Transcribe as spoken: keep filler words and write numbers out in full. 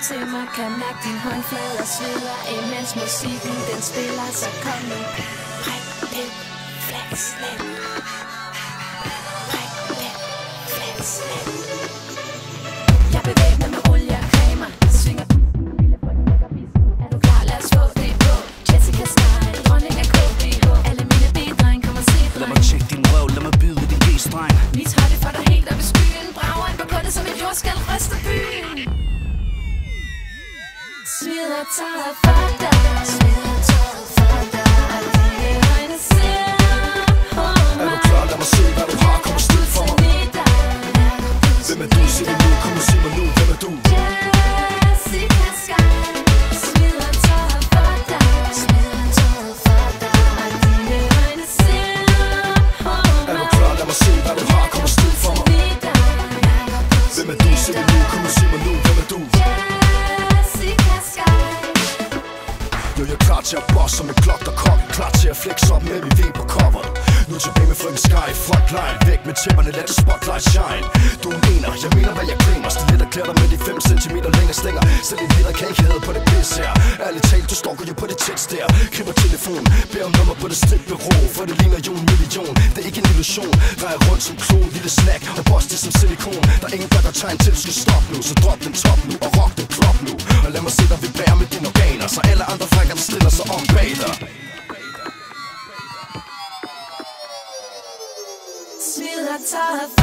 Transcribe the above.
til mig, kan mærke din håndflader sveder, imens musikken den spiller. Så kom nu, bræk lidt, flex lidt, bræk lidt, flex lidt. Jeg bevæbner med olie og cremer, svinger lille frygten lækker bisken. Er du klar? Lad os få det på. Jessica Style, dronning af K B H. Alle mine B-dreng, kom og se, dreng. Lad mig tjekke din røv, lad mig byde din G-streng. Vi tager det for dig helt op i skyen, brager ind på kundet som et jordskælv ryster byen. Smider tøjet for dig, smider tøjet for dig, og dine øjne ser på mig. Er du klar? Lad mig se, hvad du har, kom og stil for mig. Hvem er du? Sig det nu, kom og sig mig nu, hvem er du? Jessica Style, smider tøjet for dig, smider tøjet for dig, og dine øjne ser på mig. Er du klar? Lad mig se, hvad du har, kom og stil for mig. Hvem er du? Sig det nu, kom og sig mig nu, hvem er du? Jo, jeg er klar til at bosse som en klok, der kokke. Klar til at flex op med min V på coveret. Nu tilbage med frøken Sky, frontline. Væk med tæpperne, let the spotlight shine. Du er en ener, jeg mener hvad jeg grimer. Stilet og klæder dig med de fem centimeter længere stænger. Selv en leder kan ikke hæde på det pis her. Ærligt talt, du stalker jo på det tekst der. Kribber telefon, beder om nummer på det stik bureau. For det ligner jo en million, det er ikke en illusion. Drejer rundt som klon, lille snack og boss det som silikon. Der er ingen der gør tegn til, du skal stoppe nu. Så drop den top nu og rock den klop nu. Og lad mig se dig vibrere med dine organer, så alle andre frækker der stiller sig om bag dig. Smider tøjet